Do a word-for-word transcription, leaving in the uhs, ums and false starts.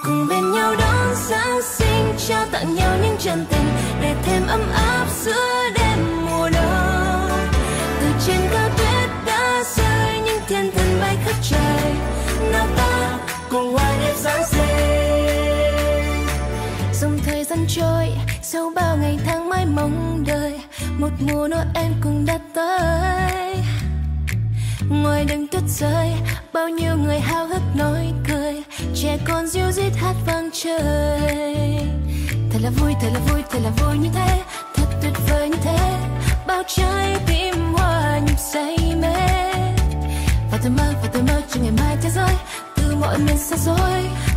cùng bên nhau đón Giáng sinh, trao tặng nhau những chân tình để thêm ấm áp giữa đêm mùa đông. Từ trên cao tuyết đã rơi, những thiên thần bay khắp trời, nào ta cùng hòa nhịp Giáng sinh. Dòng thời gian trôi, sau bao ngày tháng mãi mong đợi, một mùa Noel cũng đã tới. Ngoài đường tuyết rơi, bao nhiêu người háo hức nói cười, trẻ con ríu rít hát vang trời. Thật là vui, thật là vui, thật là vui như thế, thật tuyệt vời như thế, bao trái tim hoa nhịp say mê. Và tôi mơ, và tôi mơ cho ngày mai thế giới từ mọi miền xa xôi.